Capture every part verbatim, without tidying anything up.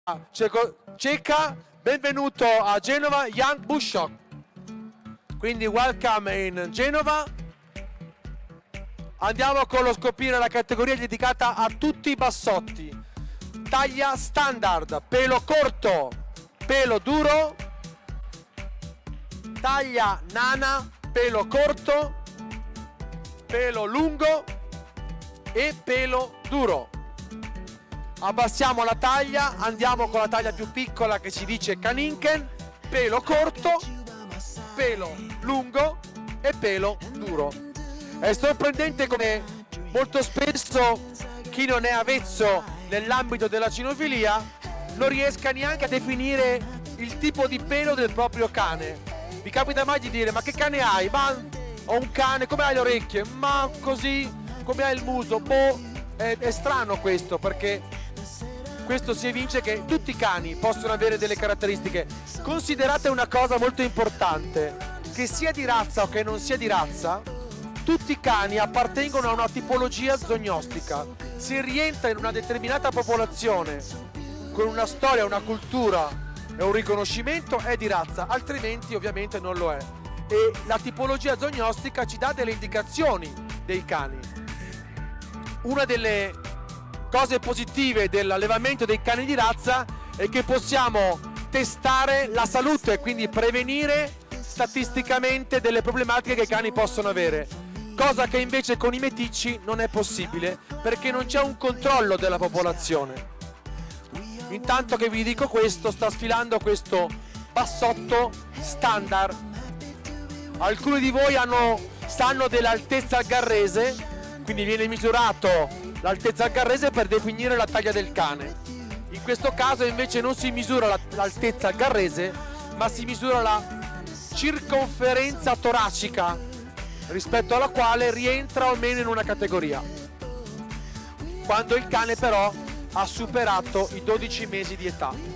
ceca, benvenuto a Genova, Jan Bushok. Quindi welcome in Genova. Andiamo con lo scoprire la categoria dedicata a tutti i bassotti. Taglia standard, pelo corto, pelo duro. Taglia nana, pelo corto, pelo lungo e pelo duro. Abbassiamo la taglia, andiamo con la taglia più piccola che si dice Kaninken, pelo corto, pelo lungo e pelo duro. È sorprendente come molto spesso chi non è avvezzo nell'ambito della cinofilia non riesca neanche a definire il tipo di pelo del proprio cane. Vi capita mai di dire: ma che cane hai? Ma ho un cane, come hai le orecchie? Ma così, come hai il muso? Boh, è, è strano questo, perché questo si evince che tutti i cani possono avere delle caratteristiche. Considerate una cosa molto importante, che sia di razza o che non sia di razza, tutti i cani appartengono a una tipologia zoognostica. Se rientra in una determinata popolazione con una storia, una cultura e un riconoscimento, è di razza, altrimenti ovviamente non lo è. E la tipologia zoognostica ci dà delle indicazioni dei cani. Una delle cose positive dell'allevamento dei cani di razza è che possiamo testare la salute e quindi prevenire statisticamente delle problematiche che i cani possono avere, cosa che invece con i meticci non è possibile perché non c'è un controllo della popolazione. Intanto che vi dico questo, sta sfilando questo bassotto standard. Alcuni di voi hanno, sanno dell'altezza algarrese, quindi viene misurato l'altezza algarrese per definire la taglia del cane. In questo caso invece non si misura l'altezza algarrese, ma si misura la circonferenza toracica, rispetto alla quale rientra almeno in una categoria, quando il cane però ha superato i dodici mesi di età.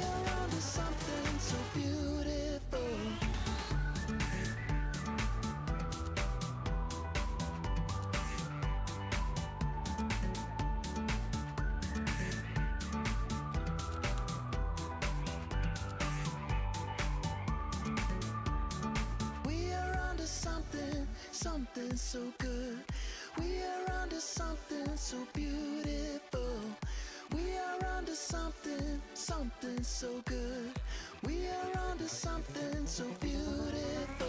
Something so good. We are onto something so beautiful. We are onto something, something so good. We are onto something so beautiful.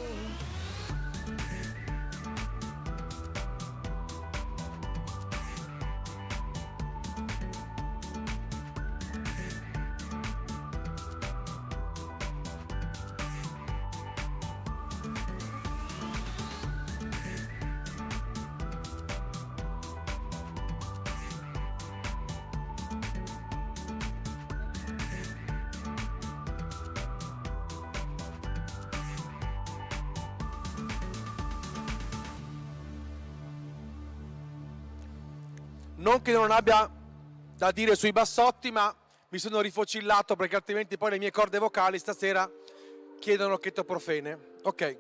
Non che non abbia da dire sui bassotti, ma mi sono rifocillato perché altrimenti poi le mie corde vocali stasera chiedono chetoprofene. Ok.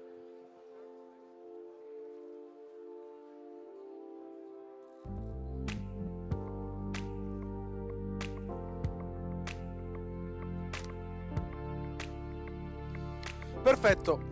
Perfetto.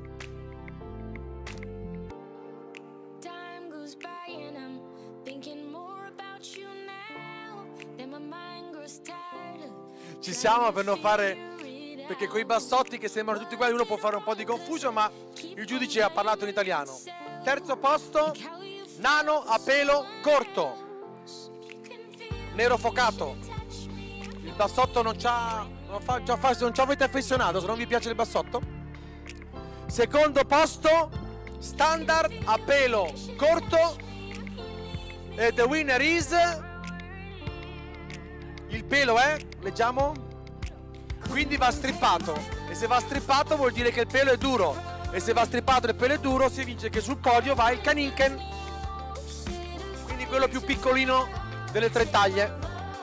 Ci siamo per non fare, perché con i bassotti che sembrano tutti uguali uno può fare un po' di confuso, ma il giudice ha parlato in italiano. Terzo posto, nano a pelo corto, nero focato. Il bassotto non c'ha, non fa, non ci avete affezionato se non vi piace il bassotto. Secondo posto, standard a pelo corto, e the winner is... Il pelo è, leggiamo, quindi va strippato, e se va strippato vuol dire che il pelo è duro, e se va strippato e il pelo è duro si dice che sul podio va il Kaninken, quindi quello più piccolino delle tre taglie.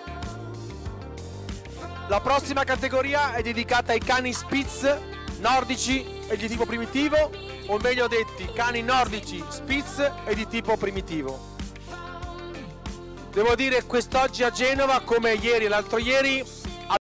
La prossima categoria è dedicata ai cani Spitz nordici e di tipo primitivo, o meglio detti cani nordici Spitz e di tipo primitivo. Devo dire quest'oggi a Genova, come ieri e l'altro ieri,